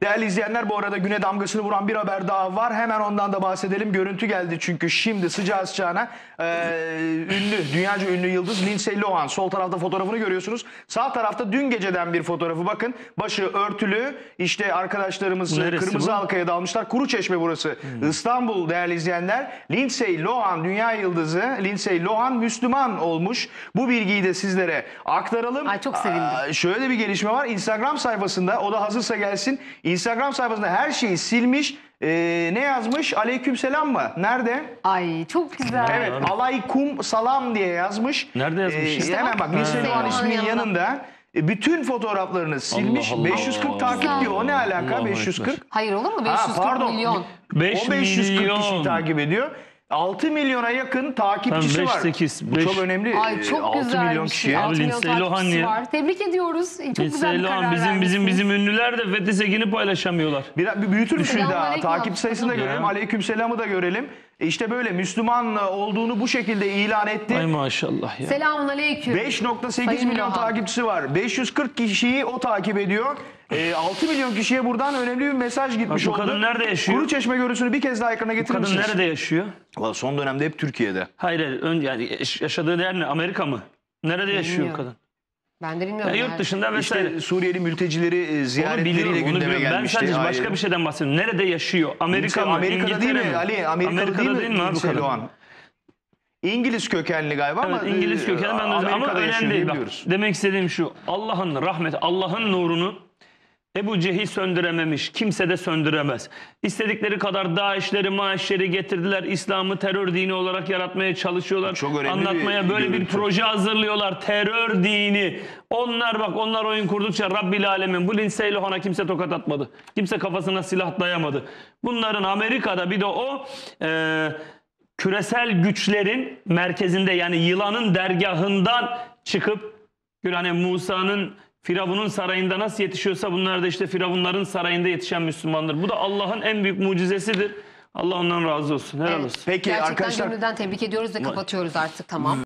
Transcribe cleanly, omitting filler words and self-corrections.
Değerli izleyenler, bu arada güne damgasını vuran bir haber daha var. Hemen ondan da bahsedelim. Görüntü geldi çünkü şimdi sıcağı sıcağına dünyaca ünlü yıldız Lindsay Lohan. Sol tarafta fotoğrafını görüyorsunuz. Sağ tarafta dün geceden bir fotoğrafı. Bakın, başı örtülü. İşte arkadaşlarımız kırmızı halkaya dalmışlar. Kuruçeşme burası. İstanbul değerli izleyenler. Lindsay Lohan, dünya yıldızı Lindsay Lohan Müslüman olmuş. Bu bilgiyi de sizlere aktaralım. Ay, çok sevindim. Şöyle bir gelişme var. Instagram sayfasında, o da hazırsa gelsin. Instagram sayfasında her şeyi silmiş. Ne yazmış? Aleykümselam mı? Nerede? Ay çok güzel. Evet, alaykum salam diye yazmış. Nerede yazmış? İşte hemen bak, Lindsay Lohan isminin yanında bütün fotoğraflarını silmiş. Allah 540 takip diyor. O ne alaka? Allah 540. Hayır, olur mu? 540 milyon. 5 540 kişi takip ediyor. 6 milyona yakın takipçisi var. 8, Bu çok önemli. Ay çok 6 güzel milyon bir kişiye. şey. 6 milyon Lindsay Lohan takipçisi ya. var. Tebrik ediyoruz. Çok güzel Lindsay bir karar Lohan vermişsiniz. bizim ünlüler de Fethi Sekin'i paylaşamıyorlar. Bir büyütür müsün daha? Selamünaleyküm. Takip sayısını da görelim. Aleykümselam'ı da görelim. İşte böyle Müslüman olduğunu bu şekilde ilan etti. Ay maşallah ya. Selamun aleyküm. 5.8 milyon Lohan. takipçisi var. 540 kişiyi o takip ediyor. 6 milyon kişiye buradan önemli bir mesaj gitmiş Bu oldu. kadın nerede yaşıyor? Kuruçeşme görüntüsünü bir kez daha ekrana getirir Kadın misiniz? nerede yaşıyor? Vallahi son dönemde hep Türkiye'de. Hayır, yani yaşadığı yer ne? Amerika mı? Nerede yaşıyor Bilmiyorum. kadın? Ben de bilmiyorum. Ya yurt nerede. dışında vesaire. İşte Suriyeli mültecileri ziyaretleriyle gündeme Ben gelmişti. sadece başka bir şeyden bahsediyorum. Nerede yaşıyor? Amerika mı? Amerika'da İngiltere değil mi? Ali, Amerika'da değil mi abi bu Lindsay kadın? Lohan? İngiliz kökenli galiba ama Evet, İngiliz kökenli ben de ama Amerika'da yaşıyor önemli değil. Bak, biliyoruz. demek istediğim şu. Allah'ın rahmeti, Allah'ın nurunu Ebu Cehil söndürememiş. Kimse de söndüremez. İstedikleri kadar DAEŞ'leri, MAEŞ'leri getirdiler. İslam'ı terör dini olarak yaratmaya çalışıyorlar. Çok önemli Anlatmaya böyle bir görüntü. proje hazırlıyorlar. Terör dini. Onlar oyun kurdukça Rabbil Alemin. Bu Lindsay Lohan'a kimse tokat atmadı. Kimse kafasına silah dayamadı. Bunların Amerika'da bir de o küresel güçlerin merkezinde, yani yılanın dergahından çıkıp hani Musa'nın Firavun'un sarayında nasıl yetişiyorsa bunlar da işte Firavunların sarayında yetişen Müslümandır. Bu da Allah'ın en büyük mucizesidir. Allah ondan razı olsun. Helal olsun. Peki Gerçekten arkadaşlar. gönülden tebrik ediyoruz ve kapatıyoruz artık, tamam.